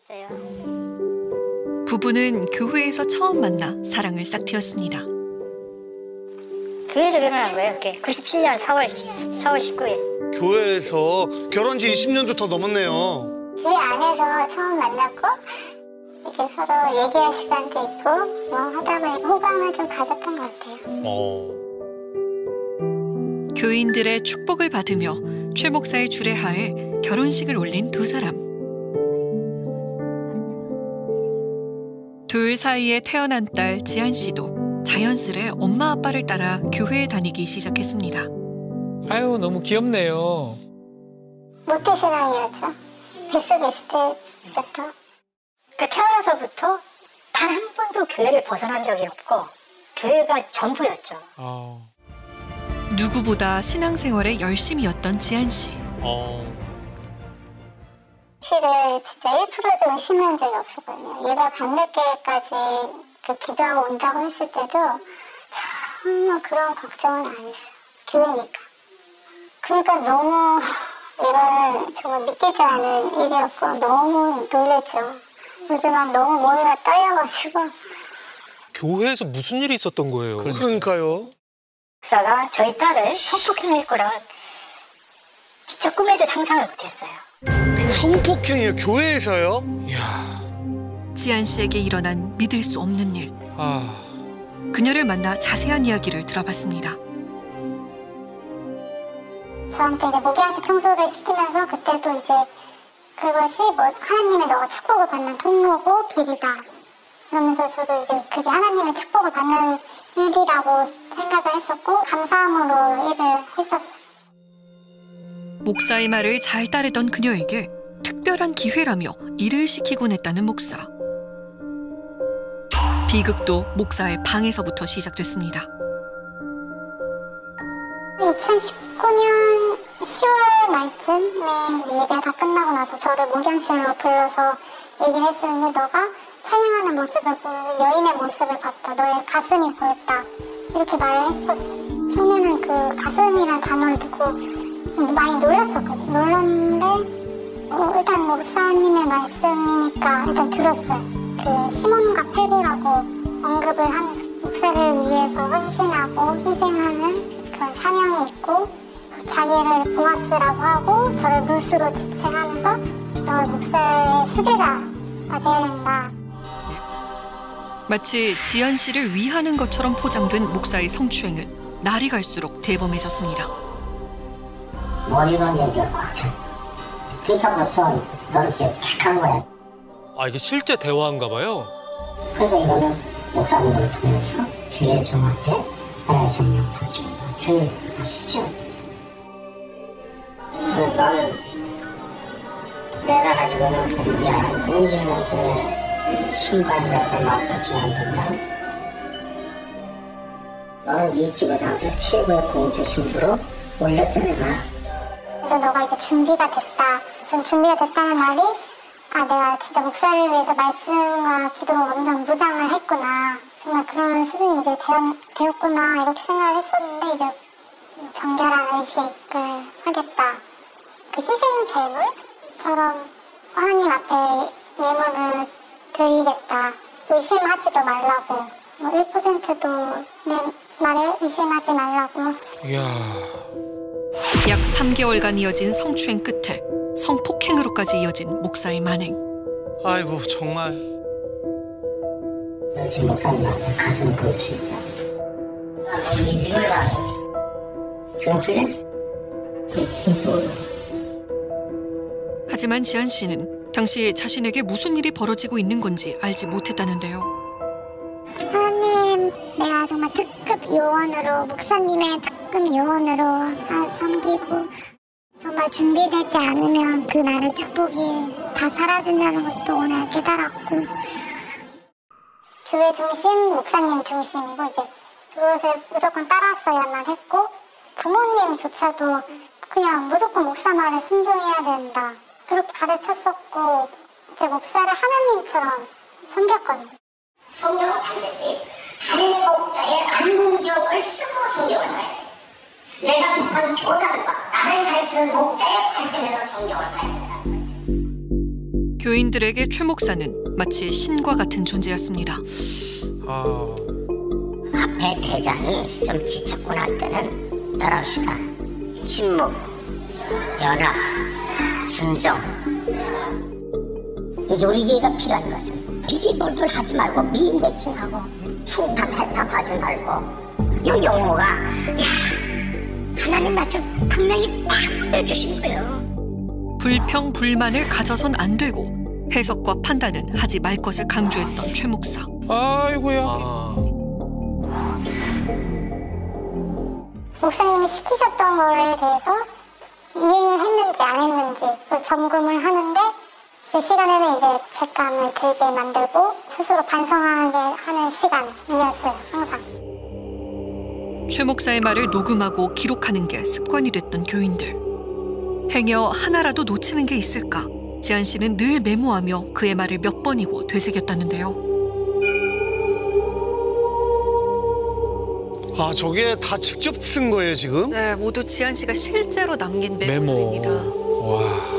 있어요. 부부는 교회에서 처음 만나 사랑을 싹트였습니다. 교회에서 결혼한 거예요. 97년 4월 19일. 교회에서 결혼 지 20년도 더 넘었네요. 교회 안에서 처음 만났고 이렇게 서로 얘기할 시간도 있고 뭐 하다 보니 호감을 좀 가졌던 것 같아요. 교인들의 축복을 받으며 최 목사의 주례하에 결혼식을 올린 두 사람. 둘 사이에 태어난 딸 지안 씨도 자연스레 엄마 아빠를 따라 교회에 다니기 시작했습니다. 아유, 너무 귀엽네요. 모태신앙이었죠. 뱃속에 있을 때부터. 태어나서부터 단 한 번도 교회를 벗어난 적이 없고 교회가 전부였죠. 누구보다 신앙생활에 열심이었던 지안 씨. 실을 진짜 1%도 의심한 적이 없었거든요. 얘가 밤늦게까지 기도하고 온다고 했을 때도 전혀 그런 걱정은 안 했어요. 교회니까. 그러니까 너무 이거는 정말 믿기지 않은 일이었고 너무 놀랬죠. 요즘은 너무 몸이 떨려가지고. 교회에서 무슨 일이 있었던 거예요? 그러니까요. 목사가 저희 딸을 성폭행할 거라 진짜 꿈에도 상상을 못했어요. 성폭행이요? 교회에서요? 지안 씨에게 일어난 믿을 수 없는 일. 그녀를 만나 자세한 이야기를 들어봤습니다. 저한테 이제 목양식 청소를 시키면서 그때도 이제 그것이 뭐 하나님의 너가 축복을 받는 통로고 길이다. 그러면서 저도 이제 그게 하나님의 축복을 받는 일이라고 생각을 했었고 감사함으로 일을 했었어요. 목사의 말을 잘 따르던 그녀에게 특별한 기회라며 일을 시키곤 했다는 목사. 비극도 목사의 방에서부터 시작됐습니다. 2019년 10월 말쯤에 예배가 다 끝나고 나서 저를 목양실로 불러서 얘기를 했었는데 너가 찬양하는 모습을 보면 여인의 모습을 봤다. 너의 가슴이 보였다. 이렇게 말을 했었어요. 처음에는 그 가슴이라는 단어를 듣고 많이 놀랐었거든요. 놀랐는데 일단 목사님의 말씀이니까 일단 들었어요. 그 시몬과 페루라고 언급을 하면서 목사를 위해서 헌신하고 희생하는 그런 사명이 있고 자기를 보아스라고 하고 저를 루스로 지칭하면서 너 목사의 수제자가 돼야 된다. 마치 지안 씨를 위하는 것처럼 포장된 목사의 성추행은 날이 갈수록 대범해졌습니다. 머리로 얘기가 꽉 찼어. 그러니까 벌써 너를 이렇게 탁 한 거야. 이게 실제 대화인가 봐요? 그래서 이거는 목사님을 통해서 주의 종한테 성령 받습니다. 주의 아시죠? 너는 내가 가지고 있는 공기야 음식면서의 순간 갖다 맛받지 않는다. 너는 이 지구상에서 최고의 공주 신부로 올렸어 내가. 그래서 너가 이제 준비가 됐다. 좀 준비가 됐다는 말이 내가 진짜 목사를 위해서 말씀과 기도로 완전 무장을 했구나. 정말 그런 수준이 이제 되었구나 이렇게 생각을 했었는데 이제 정결한 의식을 하겠다. 그 희생 제물처럼 하나님 앞에 예물을 드리겠다. 의심하지도 말라고. 1%도 내 말에 의심하지 말라고. 약 3개월간 이어진 성추행 끝에 성폭행으로까지 이어진 목사의 만행. 아이고 정말. 지금 목사님 앞에 가슴을 보일 수 있어. 이걸 봐. 지금 그래? 하지만 지안 씨는 당시 자신에게 무슨 일이 벌어지고 있는 건지 알지 못했다는데요. 하나님, 내가 정말 특급 요원으로 목사님의 특급 요원으로 섬기고 정말 준비되지 않으면 그 나의 축복이 다 사라진다는 것도 오늘 깨달았고 교회 중심, 목사님 중심이고 이제 그것을 무조건 따랐어야만 했고 부모님조차도 그냥 무조건 목사 말에 순종해야 된다. 그렇게 가르쳤었고 제 목사를 하나님처럼 섬겼거든요. 성경은 반드시 자신의 목자의 안공기업을 쓰고 성경을 봐야 돼. 내가 속한 교단과 나를 가르치는 목자의 관점에서 성경을 봐야 된다는 거지. 교인들에게 최 목사는 마치 신과 같은 존재였습니다. 앞에 대장이 좀 지쳤구나 할 때는 따라합시다. 침묵, 연합, 순종. 이제 우리 교회가 필요한 것은 비비볼볼 하지 말고 미인대칭하고 충탐 해탐 하지 말고 요 용어가 하나님 나 좀 분명히 딱 내주신 거예요. 불평 불만을 가져선 안 되고 해석과 판단은 하지 말 것을 강조했던 최 목사. 아이고야. 목사님이 시키셨던 거에 대해서 이행을 했는지 안 했는지 그 점검을 하는데 그 시간에는 이제 책감을 되게 만들고 스스로 반성하게 하는 시간이었어요. 항상. 최 목사의 말을 녹음하고 기록하는 게 습관이 됐던 교인들. 행여 하나라도 놓치는 게 있을까? 지한 씨는 늘 메모하며 그의 말을 몇 번이고 되새겼다는데요. 아, 저게 다 직접 쓴 거예요, 지금? 네, 모두 지한 씨가 실제로 남긴 메모들입니다. 와.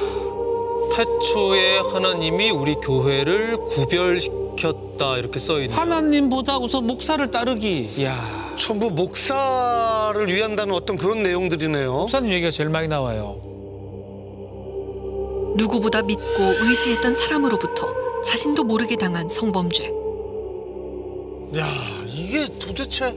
태초에 하나님이 우리 교회를 구별시켰다 이렇게 써있네요. 하나님보다 우선 목사를 따르기. 이야. 전부 목사를 위한다는 어떤 그런 내용들이네요. 목사님 얘기가 제일 많이 나와요. 누구보다 믿고 의지했던 사람으로부터 자신도 모르게 당한 성범죄. 야, 이게 도대체...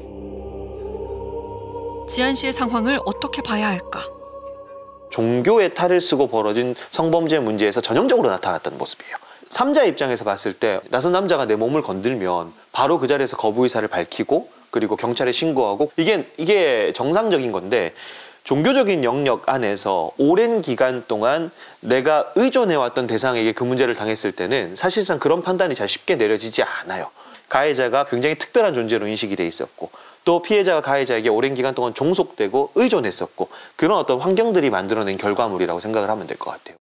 지한 씨의 상황을 어떻게 봐야 할까? 종교의 탈을 쓰고 벌어진 성범죄 문제에서 전형적으로 나타났던 모습이에요. 삼자 입장에서 봤을 때 낯선 남자가 내 몸을 건들면 바로 그 자리에서 거부 의사를 밝히고 그리고 경찰에 신고하고 이게 정상적인 건데 종교적인 영역 안에서 오랜 기간 동안 내가 의존해왔던 대상에게 그 문제를 당했을 때는 사실상 그런 판단이 잘 쉽게 내려지지 않아요. 가해자가 굉장히 특별한 존재로 인식이 돼 있었고 또 피해자가 가해자에게 오랜 기간 동안 종속되고 의존했었고 그런 어떤 환경들이 만들어낸 결과물이라고 생각을 하면 될 것 같아요.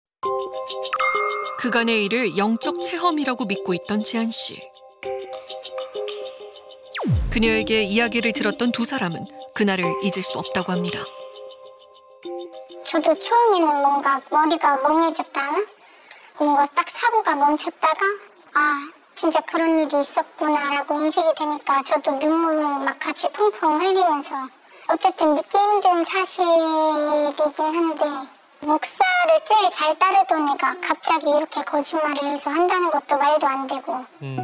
그간의 일을 영적 체험이라고 믿고 있던 지한 씨. 그녀에게 이야기를 들었던 두 사람은 그날을 잊을 수 없다고 합니다. 저도 처음에는 뭔가 머리가 멍해졌다나 뭔가 딱 사고가 멈췄다가 진짜 그런 일이 있었구나라고 인식이 되니까 저도 눈물을 막 같이 펑펑 흘리면서 어쨌든 믿기 힘든 사실이긴 한데 목사를 제일 잘 따르던 애가 갑자기 이렇게 거짓말을 해서 한다는 것도 말도 안 되고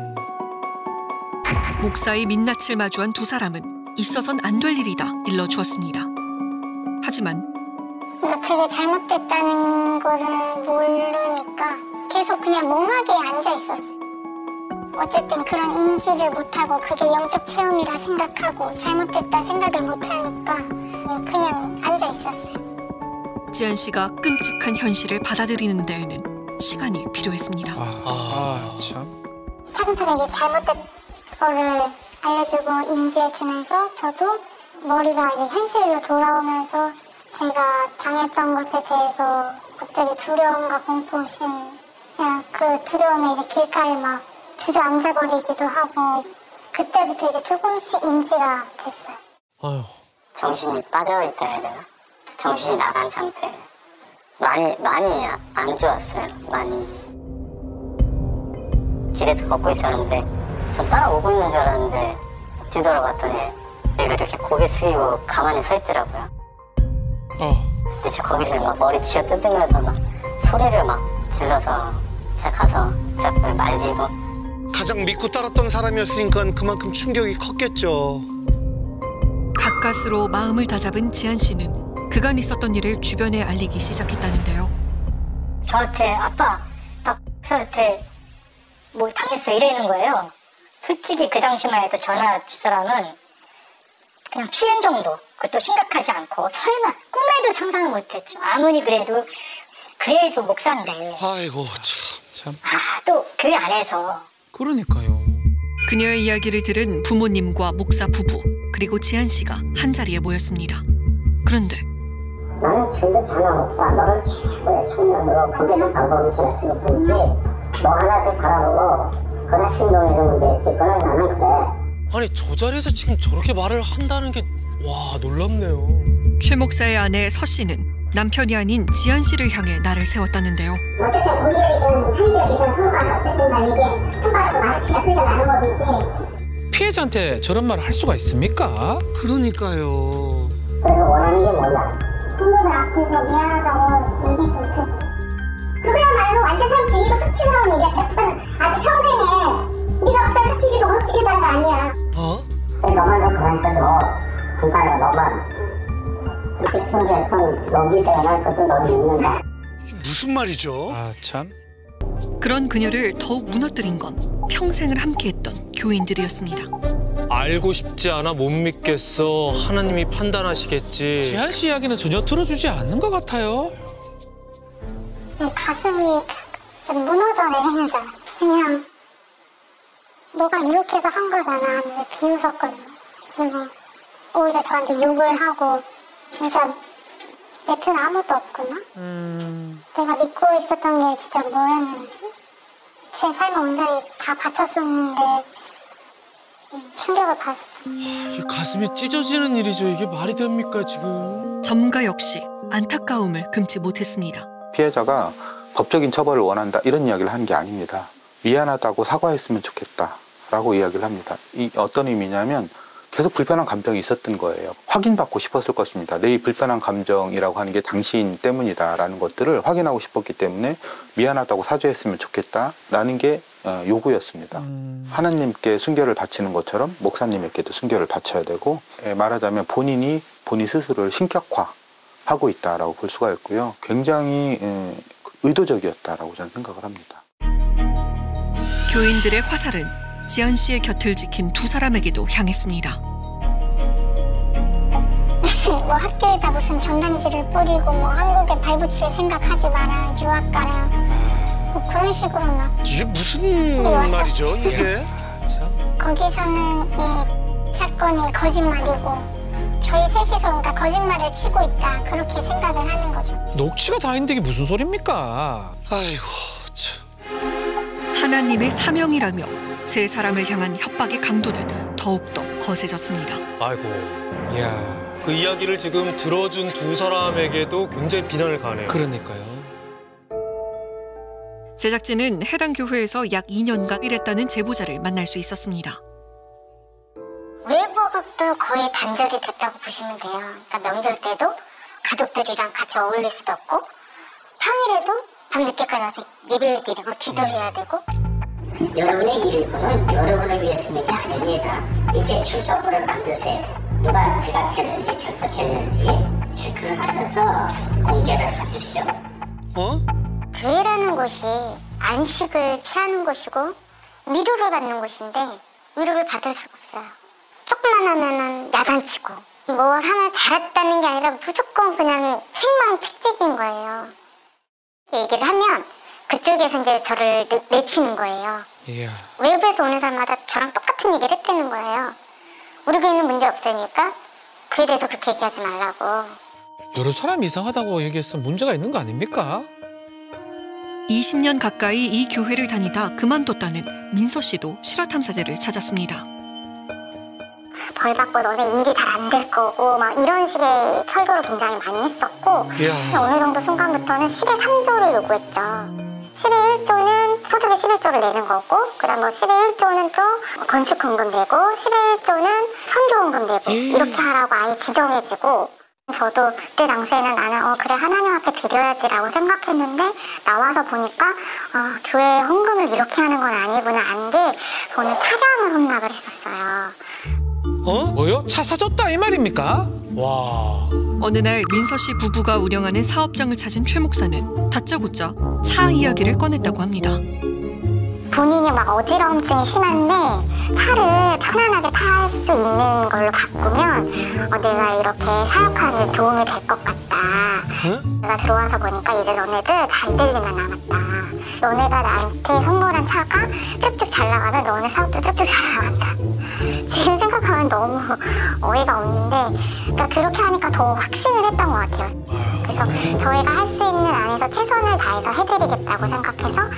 목사의 민낯을 마주한 두 사람은 있어선 안 될 일이다 일러주었습니다. 하지만 그러니까 그게 잘못됐다는 거를 모르니까 계속 그냥 멍하게 앉아 있었어요. 어쨌든 그런 인지를 못하고 그게 영적 체험이라 생각하고 잘못됐다 생각을 못하니까 그냥 앉아 있었어요. 지한 씨가 끔찍한 현실을 받아들이는 데에는 시간이 필요했습니다. 참. 차근차근 이게 잘못된 거를 알려주고 인지해주면서 저도 머리가 이제 현실로 돌아오면서 제가 당했던 것에 대해서 갑자기 두려움과 공포심, 그냥 그 두려움에 이제 길가에 막 주저앉아버리기도 하고 그때부터 이제 조금씩 인지가 됐어요. 아휴. 정신이 빠져있다 해야 되나? 정신이 나간 상태. 많이 안 좋았어요. 많이. 길에서 걷고 있었는데 좀 따라오고 있는 줄 알았는데 뒤돌아봤더니 얘가 이렇게 고개 숙이고 가만히 서 있더라고요. 근데 제가 거기서 막 머리 쥐어 뜯으면서 막 소리를 막 질러서 제가 가서 쫙 말리고. 가장 믿고 따랐던 사람이었으니까 그만큼 충격이 컸겠죠. 가까스로 마음을 다잡은 지한 씨는 그간 있었던 일을 주변에 알리기 시작했다는데요. 저한테 아빠 나 목사한테 뭐 당했어 이러는 거예요. 솔직히 그 당시만 해도 전화 친 사람은 그냥 추연 정도, 그것도 심각하지 않고 설마 꿈에도 상상을 못했죠. 아무리 그래도 목사인데. 아이고 참. 또 교회 안에서. 그러니까요. 그녀의 이야기를 들은 부모님과 목사 부부 그리고 지한 씨가 한자리에 모였습니다. 그런데 나는 절대 변함없다. 너를 최고의 청년으로 보내는 방법이 제가 지금 보이지. 너 하나씩 바라보고 그런 행동에서 문제였지. 그건 나는 그래. 아니 저 자리에서 지금 저렇게 말을 한다는 게 와 놀랍네요. 최 목사의 아내 서 씨는 남편이 아닌 지한 씨를 향해 날을 세웠다는데요. 어쨌든 우리에게는 편의점이든 서로가 어쨌든 간에 이게 손가락으로 마주치자 흘러나는 거든지. 피해자한테 저런 말을 할 수가 있습니까? 그러니까요. 그리고 원하는 게 뭐야? 친구들 앞에서 미안하다고 얘기했으면 좋겠어. 그거야말로 완전 사람 죽이고 수치스러운 일이야. 그건 아주 평생에 네가 막상 수치지고 어떻게 산 거 아니야. 너만 좀 그만 있어도 군가가 너만 이렇게 수동에 손 넘길 때가 날 것도 너는 있는다. 무슨 말이죠? 아 참. 그런 그녀를 더욱 무너뜨린 건 평생을 함께했던 교인들이었습니다. 알고 싶지 않아 못 믿겠어. 하나님이 판단하시겠지. 지한 씨 이야기는 전혀 들어주지 않는 것 같아요. 가슴이 좀 무너져 내리는 줄 알았어. 그냥 너가 이렇게 해서 한 거잖아 하는데 비웃었거든요. 그리고 오히려 저한테 욕을 하고 진짜 내 편 아무것도 없구나? 내가 믿고 있었던 게 진짜 뭐였는지 제 삶을 온전히 다 바쳤었는데 충격을 받았어요. 가슴이 찢어지는 일이죠. 이게 말이 됩니까 지금? 전문가 역시 안타까움을 금치 못했습니다. 피해자가 법적인 처벌을 원한다 이런 이야기를 하는 게 아닙니다. 미안하다고 사과했으면 좋겠다라고 이야기를 합니다. 이 어떤 의미냐면 계속 불편한 감정이 있었던 거예요. 확인받고 싶었을 것입니다. 내 불편한 감정이라고 하는 게 당신 때문이다라는 것들을 확인하고 싶었기 때문에 미안하다고 사죄했으면 좋겠다라는 게 요구였습니다. 하나님께 순결을 바치는 것처럼 목사님에게도 순결을 바쳐야 되고 말하자면 본인 스스로를 신격화하고 있다라고 볼 수가 있고요. 굉장히 의도적이었다라고 저는 생각을 합니다. 교인들의 화살은 지한 씨의 곁을 지킨 두 사람에게도 향했습니다. 뭐 학교에다 무슨 전단지를 뿌리고 뭐 한국에 발붙일 생각하지 마라, 유학 가라 뭐 그런 식으로 막 이게 무슨 말이죠 이게? 거기서는 이 사건이 거짓말이고 저희 셋이서 그러니까 거짓말을 치고 있다 그렇게 생각을 하는 거죠. 녹취가 다 있는데 이게 무슨 소리입니까? 아이고 참. 하나님의 사명이라며 세 사람을 향한 협박의 강도는 더욱더 거세졌습니다. 아이고. 이야. 그 이야기를 지금 들어준 두 사람에게도 굉장히 비난을 가네요. 그러니까요. 제작진은 해당 교회에서 약 2년간 일했다는 제보자를 만날 수 있었습니다. 외부급도 거의 단절이 됐다고 보시면 돼요. 그러니까 명절 때도 가족들이랑 같이 어울릴 수도 없고 평일에도 밤늦게까지 와서 예배를 드리고 기도해야 되고 여러분의 일꾼은 여러분을 위해 쓰는 게 아닙니다. 이제 출석부를 만드세요. 누가 지각했는지 결석했는지 체크를 하셔서 공개를 하십시오. 교회라는 곳이 안식을 취하는 곳이고 위로를 받는 곳인데 위로를 받을 수가 없어요. 조금만 하면은 야단치고 뭘 하나 잘했다는 게 아니라 무조건 그냥 책망책직인 거예요. 얘기를 하면 그쪽에서 이제 저를 내치는 거예요. 이야. 외부에서 오는 사람마다 저랑 똑같은 얘기를 했다는 거예요. 우리 교회는 문제 없으니까 그에 대해서 그렇게 얘기하지 말라고. 여러 사람 이상하다고 얘기했으면 문제가 있는 거 아닙니까? 20년 가까이 이 교회를 다니다 그만뒀다는 민서 씨도 실화탐사대를 찾았습니다. 벌 받고 너네 일이 잘 안 될 거고 막 이런 식의 설교를 굉장히 많이 했었고 어느 정도 순간부터는 10의 3조를 요구했죠. 10의 1조는 소득의 11조를 내는 거고 그다음 뭐 10의 1조는 또 건축헌금 내고 10의 1조는 선교헌금 내고 이렇게 하라고 아예 지정해지고 저도 그때 당시에는 나는 그래 하나님 앞에 드려야지라고 생각했는데 나와서 보니까 교회 헌금을 이렇게 하는 건 아니구나 안 게 저는 차량을 헌납을 했었어요. 뭐요? 차 사줬다 이 말입니까? 와. 어느 날 민서 씨 부부가 운영하는 사업장을 찾은 최 목사는 다짜고짜 차 이야기를 꺼냈다고 합니다. 본인이 막 어지러움증이 심한데 차를 편안하게 탈 수 있는 걸로 바꾸면 내가 이렇게 사역하는 데 도움이 될 것 같다. 내가 들어와서 보니까 이제 너네들 잘 될 일만 남았다. 너네가 나한테 선물한 차가 쭉쭉 잘 나가면 너네 사업도 쭉쭉 잘 나간다. 지금 생각하면 너무 어이가 없는데 그러니까 그렇게 하니까 더 확신을 했던 것 같아요. 그래서 저희가 할 수 있는 안에서 최선을 다해서 해드리겠다고 생각해서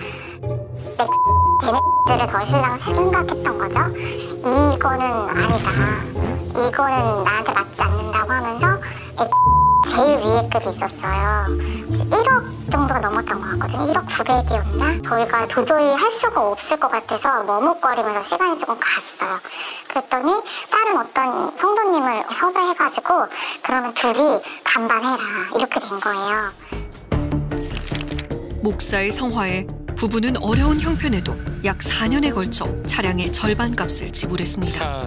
걔네들을 더 신랑 생각했던 거죠. 이거는 아니다. 이거는 나한테 맞지 않는다고 하면서 제일 위에 급이 있었어요. 1억 정도가 넘었던 것 같거든요. 1억 900이었나? 저희가 도저히 할 수가 없을 것 같아서 머뭇거리면서 시간이 조금 갔어요. 그랬더니 다른 어떤 성도님을 섭외해가지고 그러면 둘이 반반해라 이렇게 된 거예요. 목사의 성화에 부부는 어려운 형편에도 약 4년에 걸쳐 차량의 절반 값을 지불했습니다.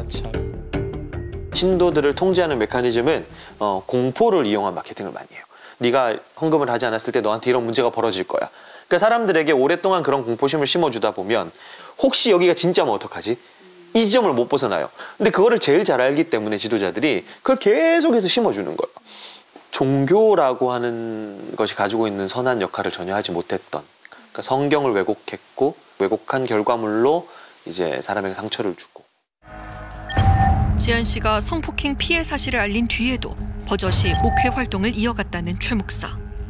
신도들을 통제하는 메커니즘은 공포를 이용한 마케팅을 많이 해요. 네가 헌금을 하지 않았을 때 너한테 이런 문제가 벌어질 거야. 그러니까 사람들에게 오랫동안 그런 공포심을 심어주다 보면 혹시 여기가 진짜면 어떡하지? 이 지점을 못 벗어나요. 근데 그거를 제일 잘 알기 때문에 지도자들이 그걸 계속해서 심어주는 거예요. 종교라고 하는 것이 가지고 있는 선한 역할을 전혀 하지 못했던, 그러니까 성경을 왜곡했고 왜곡한 결과물로 이제 사람에게 상처를 주고. 지한 씨가 성폭행 피해 사실을 알린 뒤에도 버젓이 목회 활동을 이어갔다는 최 목사.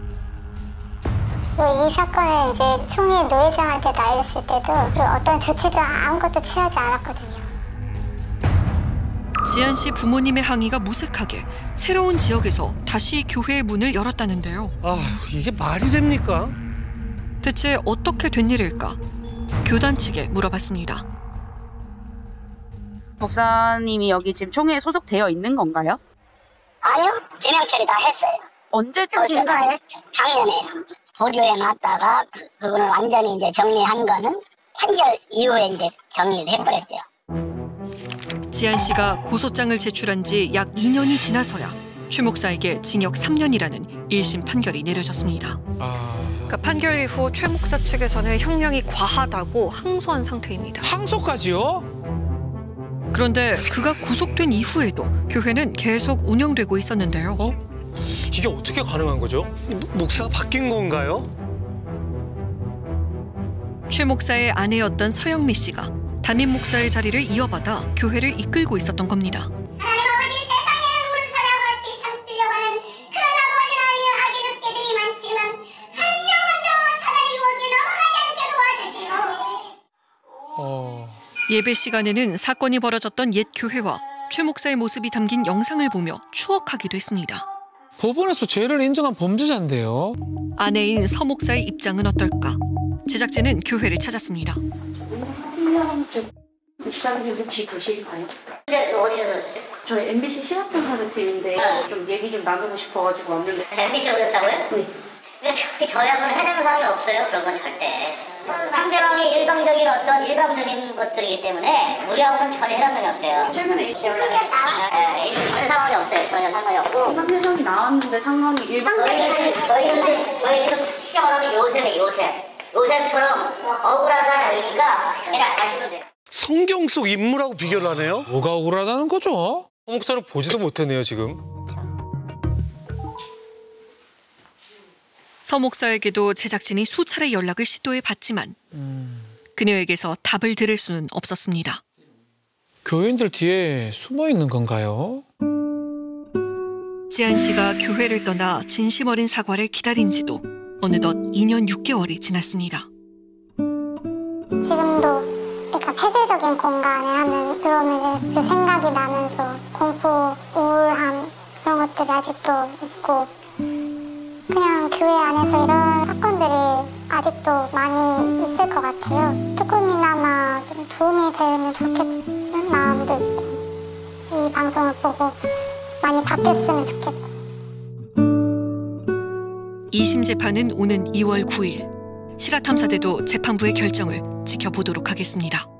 이 사건을 이제 총회 노회장한테도 알렸을 때도 어떤 조치도 아무것도 취하지 않았거든요. 지한 씨 부모님의 항의가 무색하게 새로운 지역에서 다시 교회의 문을 열었다는데요. 아, 이게 말이 됩니까? 대체 어떻게 된 일일까? 교단 측에 물어봤습니다. 목사님이 여기 지금 총회에 소속되어 있는 건가요? 아니요, 지명 처리 다 했어요. 언제쯤? 작년에요. 보류해 놨다가 그거는 완전히 이제 정리한 거는 판결 이후에 이제 정리를 해버렸죠. 지한 씨가 고소장을 제출한 지 약 2년이 지나서야 최 목사에게 징역 3년이라는 1심 판결이 내려졌습니다. 그러니까 판결 이후 최 목사 측에서는 형량이 과하다고 항소한 상태입니다. 항소까지요? 그런데 그가 구속된 이후에도 교회는 계속 운영되고 있었는데요. 이게 어떻게 가능한 거죠? 목사가 바뀐 건가요? 최 목사의 아내였던 서영미 씨가 담임 목사의 자리를 이어받아 교회를 이끌고 있었던 겁니다. 하나님 아버지 세상에는 우리 사람같이 삼키려고 하는 그런 아버지 하나님의 악의 늑대들이 많지만 한동안도 사단이 거기에 넘어가지 않게 도와주시고 예배 시간에는 사건이 벌어졌던 옛 교회와 최 목사의 모습이 담긴 영상을 보며 추억하기도 했습니다. 법원에서 죄를 인정한 범죄자인데요. 아내인 서 목사의 입장은 어떨까? 제작진은 교회를 찾았습니다. 목사님 혹시 계실까요? 근데 어디서 들었어요? 저희 MBC 신학교사들팀인데 좀 얘기 좀 나누고 싶어가지고 왔는데. MBC로 됐다고요? 네. 근데 저희하고는 해당 사항이 없어요. 그런 건 절대. 상대방의 일방적인 어떤 일방적인 것들이기 때문에 우리하고는 전혀 해당성이 없어요. 최근에 전혀 상관이 없어요. 전혀 상관이 없고. 수상 표정이 나왔는데 상황이 일방적인. 저희는 쉽게 말하면 요셉처럼 억울하다는 의미가 그냥 가시면 돼요. 성경 속 인물하고 비교를 하네요? 뭐가 억울하다는 거죠? 목사를 보지도 못했네요, 지금. 서 목사에게도 제작진이 수차례 연락을 시도해봤지만 그녀에게서 답을 들을 수는 없었습니다. 교인들 뒤에 숨어 있는 건가요? 지한 씨가 교회를 떠나 진심 어린 사과를 기다린 지도 어느덧 2년 6개월이 지났습니다. 지금도 그러니까 폐쇄적인 공간에 하면 들어오면 그 생각이 나면서 공포, 우울함 그런 것들이 아직도 있고 그냥 교회 안에서 이런 사건들이 아직도 많이 있을 것 같아요. 조금이나마 좀 도움이 되면 좋겠는 마음도 있고 이 방송을 보고 많이 바뀌었으면 좋겠고. 2심 재판은 오는 2월 9일. 실화탐사대도 재판부의 결정을 지켜보도록 하겠습니다.